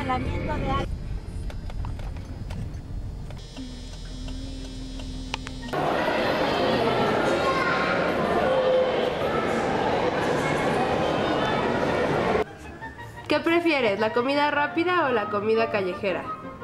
enamoramiento de alguien. ¿Qué prefieres, la comida rápida o la comida callejera?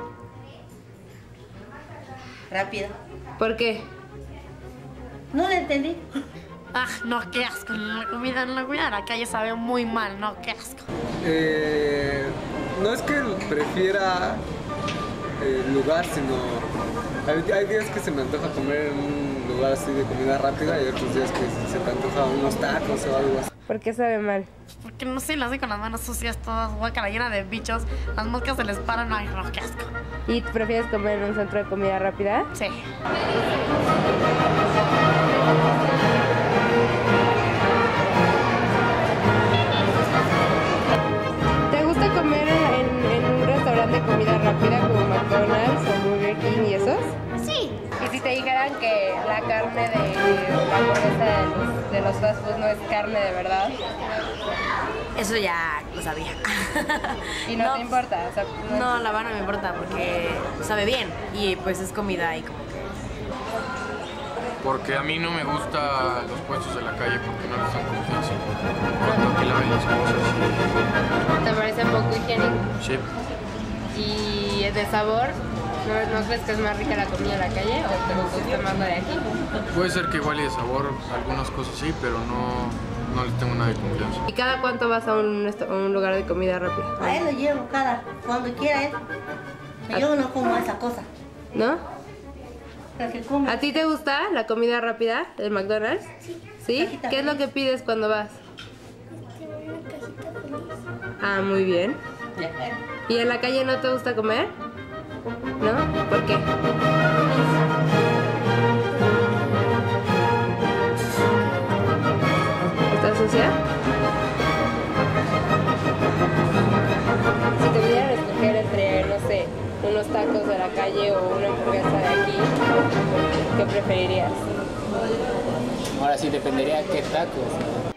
Rápido. ¿Por qué? No lo entendí. Ah, no, qué asco. La comida en la calle sabe muy mal, no, qué asco. No es que prefiera el lugar, sino hay días que se me antoja comer en un lugar así de comida rápida y otros días que se te antoja unos tacos o algo así. ¿Por qué sabe mal? Porque no sé, las hace con las manos sucias, todas guacala, llena de bichos. Las moscas se les paran, ay, no, qué asco. ¿Y prefieres comer en un centro de comida rápida? Sí. ¿Te gusta comer en un restaurante de comida rápida como McDonald's o Burger King y esos? Sí. Y si te dijeran que la carne de la hamburguesa de los fast food no es carne de verdad, Eso ya lo sabía. y no te importa, o sea, No, la verdad no me importa porque sabe bien y pues es comida y como que... Porque a mí no me gustan los puestos de la calle porque no les dan confianza. Cuando que laven las cosas. ¿te parece poco higiénico? Sí. ¿Y de sabor? ¿No crees que es más rica la comida de la calle o te gusta más la de aquí? Puede ser que igual y de sabor algunas cosas sí, pero no les tengo nada de confianza. ¿Y cada cuánto vas a un lugar de comida rápida? A él lo llevo cuando quiera él. Yo no como esa cosa. ¿No? Pero que come. ¿A ti te gusta la comida rápida del McDonald's? ¿Sí? ¿Qué es lo que pides cuando vas? Ah, muy bien. ¿Y en la calle no te gusta comer? ¿No? ¿Por qué? ¿Está sucia? Si te pudieran escoger entre, no sé, unos tacos de la calle o una hamburguesa de aquí, ¿qué preferirías? Ahora sí dependería qué tacos.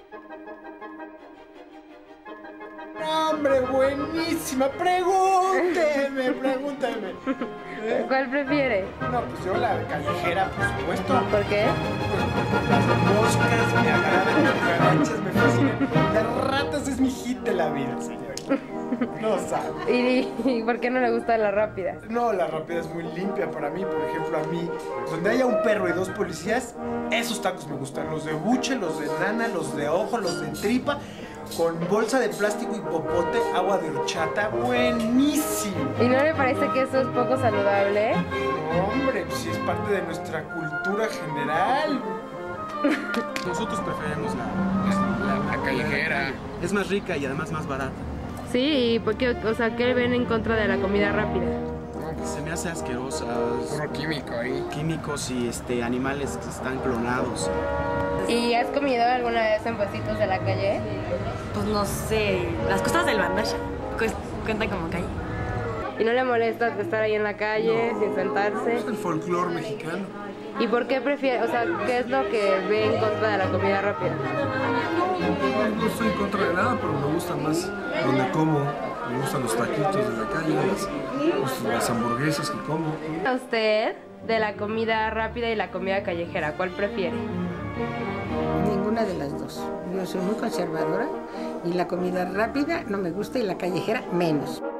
¡Hombre, buenísima! ¡Pregúnteme! ¿Cuál prefiere? No, pues yo la callejera, por supuesto. ¿Por qué? Pues las moscas me agradan, las cucarachas me fascinan. Las ratas es mi hit de la vida, señorita. No sabe. ¿Y por qué no le gusta la rápida? No, la rápida es muy limpia para mí. Por ejemplo, a mí, donde haya un perro y dos policías, esos tacos me gustan. Los de buche, los de nana, los de ojo, los de tripa, con bolsa de plástico y popote, agua de horchata, buenísimo. ¿Y no le parece que eso es poco saludable? No, hombre, pues sí es parte de nuestra cultura general. Nosotros preferimos La callejera. Es más rica y además más barata. Sí, ¿y por qué? O sea, ¿qué ven en contra de la comida rápida? Se me hace asquerosas. Puro químico ahí. Químicos y animales que están clonados. ¿Y has comido alguna vez en puestitos de la calle? Pues no sé, las cosas del bandasha cuentan como calle. ¿Y no le molesta estar ahí en la calle, sin sentarse? Es el folclore mexicano. ¿Y por qué prefiere? O sea, ¿qué es lo que ve en contra de la comida rápida? No estoy en contra de nada, pero me gusta más donde como. Me gustan los taquitos de la calle, las hamburguesas que como. ¿A usted de la comida rápida y la comida callejera? ¿Cuál prefiere? Ninguna de las dos. Yo soy muy conservadora y la comida rápida no me gusta y la callejera menos.